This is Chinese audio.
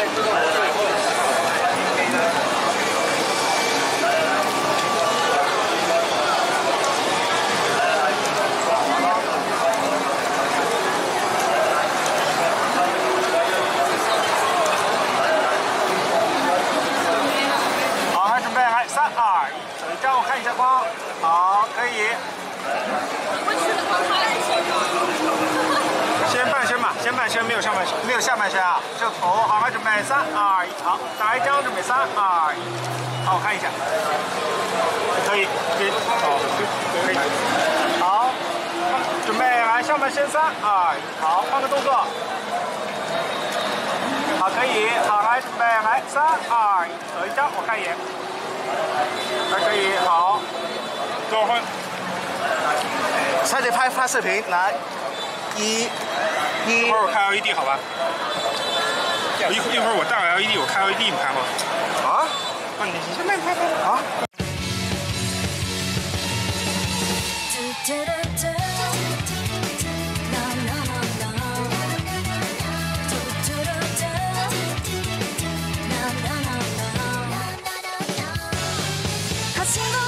让我看一下光，好，可以。先半身吧，先半身，没有上半身，没有下半身啊。这头，好，来准备3、2、1，好，打一张，准备3、2、1，好，我看一下，可以，好，可以，好，准备来上半身3、2、1，好，换个动作，好，可以，好，来准备来3、2、1，走一张，我看一眼。 还可以，好，最后换。 差点拍视频，来，一会儿我开 LED 好吧？一会儿我带了 LED， 我开 LED 你拍吗？ 啊？ 你先慢拍啊。 発信